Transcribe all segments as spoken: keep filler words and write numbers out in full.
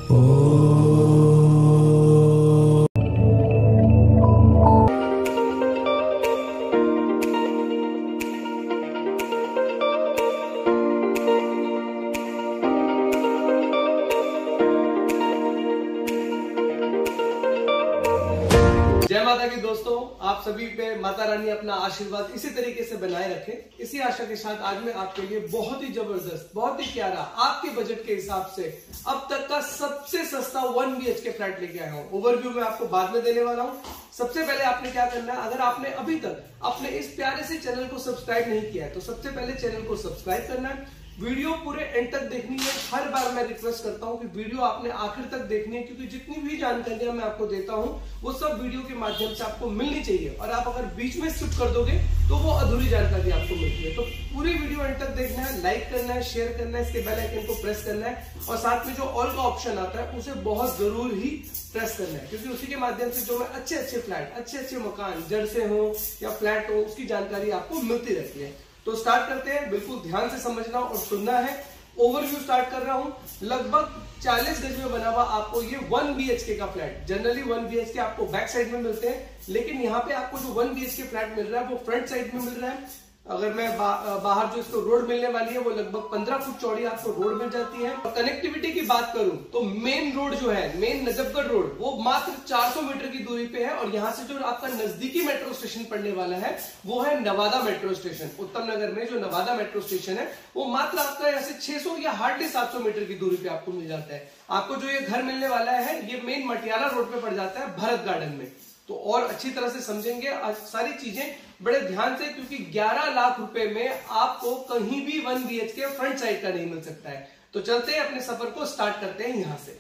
जय माता की दोस्तों, आप सभी पे माता रानी अपना आशीर्वाद इसी तरीके से बनाए रखे। इसी आशा के साथ आज मैं आपके लिए बहुत ही जबरदस्त, बहुत ही प्यारा, आपके बजट के हिसाब से अब तक का सबसे सस्ता one B H K flat लेके आया हूँ। ओवरव्यू मैं आपको बाद में देने वाला हूँ। सबसे पहले आपने क्या करना है, अगर आपने अभी तक अपने इस प्यारे से चैनल को सब्सक्राइब नहीं किया है तो सबसे पहले चैनल को सब्सक्राइब करना है। वीडियो पूरे एंड तक देखनी है। हर बार मैं रिक्वेस्ट करता हूं कि वीडियो आपने आखिर तक देखनी है, क्योंकि जितनी भी जानकारियां मैं आपको देता हूं वो सब वीडियो के माध्यम से आपको मिलनी चाहिए, और आप अगर बीच में स्किप कर दोगे तो वो अधूरी जानकारी आपको मिलती है। तो पूरी वीडियो एंड तक देखना है, लाइक करना है, शेयर करना है, इसके बेल आइकन को प्रेस करना है, और साथ में जो ऑल का ऑप्शन आता है उसे बहुत जरूर ही प्रेस करना है, क्योंकि उसी के माध्यम से जो मैं अच्छे अच्छे फ्लैट, अच्छे अच्छे मकान, जड़ से हो या फ्लैट हो, उसकी जानकारी आपको मिलती रहती है। तो स्टार्ट करते हैं। बिल्कुल ध्यान से समझना और सुनना है। ओवरव्यू स्टार्ट कर रहा हूं। लगभग चालीस गज में बना हुआ आपको ये वन बी एच के का flat. Generally one B H K आपको बैक साइड में मिलते हैं, लेकिन यहाँ पे आपको जो one B H K flat मिल रहा है वो फ्रंट साइड में मिल रहा है। अगर मैं बा, बाहर जो इसको रोड मिलने वाली है वो लगभग पंद्रह फुट चौड़ी आपको रोड मिल जाती है। और कनेक्टिविटी की बात करूं तो मेन रोड जो है, मेन नजफगढ़ रोड, वो मात्र चार सौ मीटर की दूरी पे है, और यहाँ से जो आपका नजदीकी मेट्रो स्टेशन पड़ने वाला है वो है नवादा मेट्रो स्टेशन। उत्तम नगर में जो नवादा मेट्रो स्टेशन है वो मात्र आपका यहाँ से छह सौ या हार्डली सात सौ मीटर की दूरी पे आपको मिल जाता है। आपको जो ये घर मिलने वाला है ये मेन मटियाला रोड पे पड़ जाता है, भरत गार्डन में। तो और अच्छी तरह से समझेंगे सारी चीजें बड़े ध्यान से, क्योंकि ग्यारह लाख रुपए में आपको कहीं भी one B H K front side का नहीं मिल सकता है। तो चलते हैं, अपने सफर को स्टार्ट करते हैं यहां से।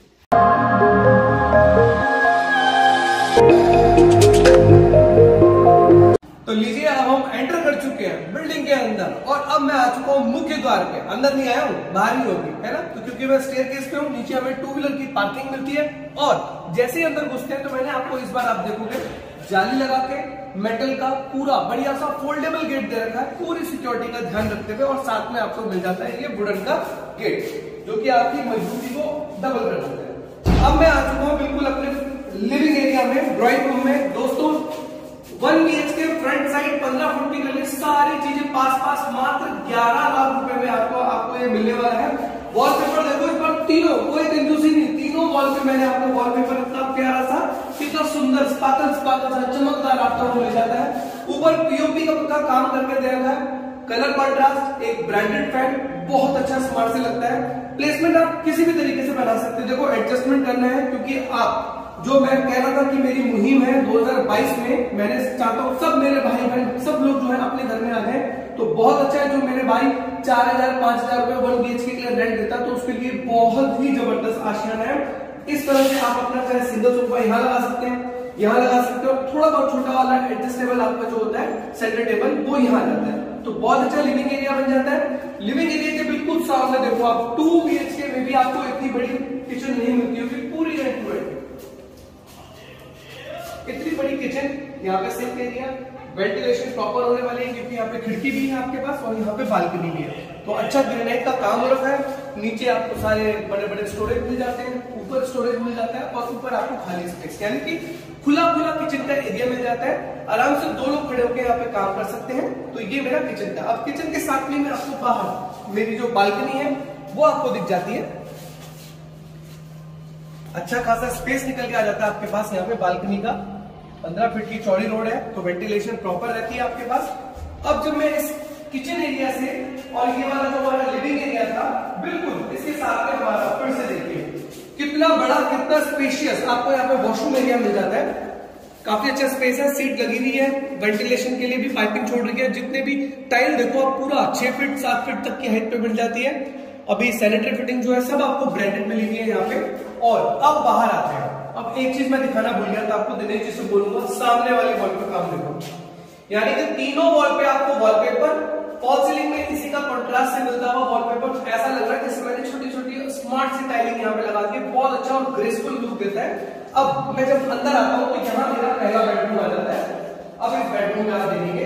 तो लीजिए, अब हम एंटर कर चुके हैं बिल्डिंग के अंदर, और अब मैं आ चुका हूँ मुख्य द्वार पे। अंदर नहीं आया हूँ, बाहर ही होगी, है ना। तो क्योंकि मैं स्टेयरकेस पे हूँ, नीचे हमें टू व्हीलर की पार्किंग मिलती है, और जैसे ही अंदर घुसते हैं तो मैंने आपको इस बार आप देखोगे जाली लगा के मेटल का पूरा बढ़िया सा फोल्डेबल गेट दे रखा है, पूरी सिक्योरिटी का ध्यान रखते हुए, और साथ में आपको मिल जाता है ये वुडन का गेट, जो कि आपकी मजबूती को डबल कर देता है। अब मैं आ चुका हूँ बिल्कुल अपने लिविंग एरिया में, ड्राइंग रूम में। दोस्तों, one B H K front side पंद्रह फुट की गली, सारी चीजें पास पास, मात्र ग्यारह लाख रुपए में आपको आपको ये मिलने वाला है। वॉलपेपर देखो इस पर, तीनों, कोई कंजूसी नहीं, तीनों वॉल पे मैंने आपको वॉलपेपर इतना प्यारा सा, कितना सुंदर स्पार्कल स्पार्कल सा चमकदार आपको मिल जाता है। ऊपर पीओपी का काम करके दे रखा है, कलर कॉन्ट्रास्ट, एक ब्रांडेड फैन, बहुत अच्छा स्मार्ट से लगता है। प्लेसमेंट आप किसी भी तरीके से बना सकते हैं। देखो, एडजस्टमेंट करना है, क्योंकि आप जो मैं कह रहा था कि मेरी मुहिम है दो हज़ार बाईस में, मैंने चाहता हूँ सब मेरे भाई बहन सब लोग जो है अपने घर में आ गए, तो बहुत अच्छा है। जो मेरे भाई चार हजार पांच हजार रुपए वन बी एच के लिए रेंट देता, तो उसके लिए बहुत ही जबरदस्त आशियाना है। इस तरह से आप अपना चाहे सिंगल सोफा यहाँ लगा सकते हैं, यहाँ लगा सकते हो, थोड़ा बहुत छोटा वाला एडजस्टेबल आपका जो होता है सेंटर टेबल, वो यहाँ जाता है, तो बहुत अच्छा लिविंग एरिया बन जाता है। लिविंग एरिया के बिल्कुल सामने देखो आप, टू बी एच के में भी आपको इतनी बड़ी किचन नहीं मिलती होगी, पूरी रेंट टू रेंट इतनी बड़ी किचन। यहाँ पे सिंक एरिया, वेंटिलेशन प्रॉपर होने वाले हैं, क्योंकि यहाँ पे खिड़की भी है आपके पास, और यहाँ पे बालकनी भी है। तो अच्छा ग्रेनाइट का काम हो रखा है। नीचे आपको सारे बड़े बड़े स्टोरेज मिल जाते हैं, ऊपर स्टोरेज मिल जाता है, और ऊपर आपको खाली स्पेस, यानी कि खुला खुला किचन का एरिया मिल जाता है। आराम से दो लोग खड़े होकर यहाँ पे काम कर सकते हैं। तो ये मेरा किचन था। अब किचन के साथ में आपको बाहर मेरी जो बालकनी है वो आपको दिख जाती है। अच्छा खासा स्पेस निकल के आ जाता है आपके पास यहाँ पे बालकनी का। पंद्रह फीट की चौड़ी रोड है, तो वेंटिलेशन प्रॉपर रहती है आपके पास। अब जब मैं इस किचन एरिया से, और ये वाला जो हमारा लिविंग एरिया था, बिल्कुल इसके साथ में हमारा फिर से देखिए कितना बड़ा, कितना स्पेशियस आपको यहाँ पे वॉशरूम एरिया मिल जाता है। काफी अच्छा स्पेस है, सीट लगी हुई है, वेंटिलेशन के लिए भी पाइपिंग छोड़ रही है। जितने भी टाइल देखो आप, पूरा छह फीट सात फीट तक की हाइट पे मिल जाती है। अभी सैनिटरी फिटिंग जो है सब आपको ब्रांडेड मिली हुई है यहाँ पे। और अब बाहर आते हैं। अब एक चीज मैं दिखाना भूल गया था आपको, दिनेश जी से बोलूंगा, सामने वाले वॉल पे काम देखो, यानी कि तीनों वॉल पे आपको वॉलपेपर, फॉल सीलिंग में इसी का कंट्रास्ट से मिलता हुआ वॉलपेपर। ऐसा लग रहा है जैसे मैंने छोटी छोटी स्मार्ट सी टाइलिंग यहाँ पे लगा दी, बहुत अच्छा और ग्रेसफुल लुक देता है। अब मैं जब अंदर आता हूँ तो यहाँ मेरा पहला बेडरूम आ जाता है। अब इस बेडरूम में आप देखेंगे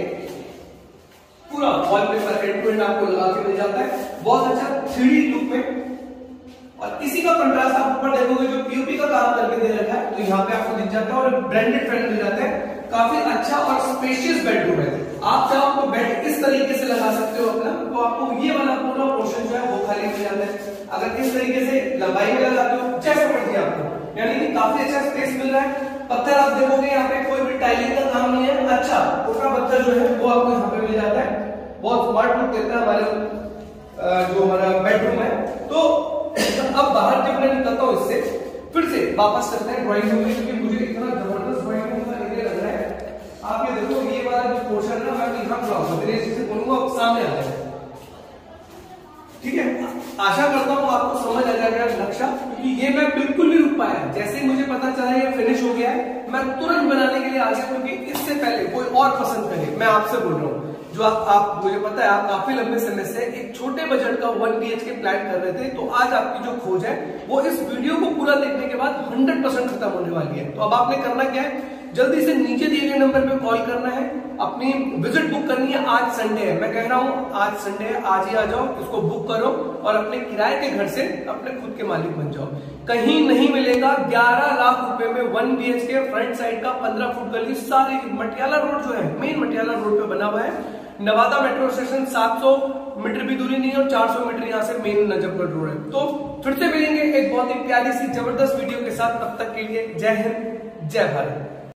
पूरा वॉलपेपर एंड टू एंड आपको लगा के मिल जाता है, बहुत अच्छा थ्री डी लुक में। और इसी का कंट्रास्ट आप ऊपर देखोगे जो पीओपी का काम करके दे रखा है, तो यहाँ पे आपको दिख जाता है और ब्रांडेड फैन मिल जाता है। काफी अच्छा और स्पेशियस बेडरूम है। आप चाहो तो बेड इस तरीके से लगा सकते हो अपना, तो आपको ये वाला पूरा पोर्शन जो है वो खाली मिल जाता है। अगर इस तरीके से लंबाई में लगाते हो जैसे मर्जी आपको, यानी कि काफी अच्छा स्पेस मिल रहा है। पत्थर आप देखोगे यहाँ पे कोई भी टाइलिंग का काम नहीं है, अच्छा छोटा पत्थर जो है वो आपको यहाँ पे मिल जाता है। बहुत स्मार्ट लुक देता है हमारे जो हमारा बेडरूम है। तो अब बाहर जब मैं निकलता हूँ इससे, फिर से वापस करते हैं ड्राइंग रूम में, क्योंकि मुझे इतना जबरदस्त ड्राइंग रूम का एरिया लग रहा है। आप ये देखो, ये वाला जो पोर्शन है मैं यहाँ खड़ा तेरे से बोलूंगा सामने आ जाए, ठीक है। आशा करता हूँ आपको समझ आ जाएगा नक्शा, क्योंकि ये मैं बिल्कुल भी रुक पाया। जैसे ही मुझे पता चला ये फिनिश हो गया है, मैं तुरंत बनाने के लिए आ गया, क्योंकि इससे पहले कोई और पसंद करे। मैं आपसे बोल रहा हूँ, जो आप, आप मुझे पता है आप काफी लंबे समय से एक छोटे बजट का वन बीएचके प्लान कर रहे थे, तो आज आपकी जो खोज है वो इस वीडियो को पूरा देखने के बाद हंड्रेड परसेंट खत्म होने वाली है। तो अब आपने करना क्या है, जल्दी से नीचे दिए गए नंबर पे कॉल करना है, अपनी विजिट बुक करनी है। आज संडे है, मैं कह रहा हूँ आज संडे है, आज ही आ जाओ, इसको बुक करो और अपने किराए के घर से अपने खुद के मालिक बन जाओ। कहीं नहीं मिलेगा ग्यारह लाख रुपए में वन बीएचके फ्रंट साइड का पंद्रह फुट गली, सारी मटियाला रोड जो है मेन मटियाला रोड पे बना हुआ है। नवादा मेट्रो स्टेशन सात सौ मीटर भी दूरी नहीं है और चार सौ मीटर यहाँ से मेन नजफगढ़ रोड है। तो फिर से मिलेंगे एक बहुत ही प्यारी सी जबरदस्त वीडियो के साथ, तब तक के लिए जय हिंद जय भारत।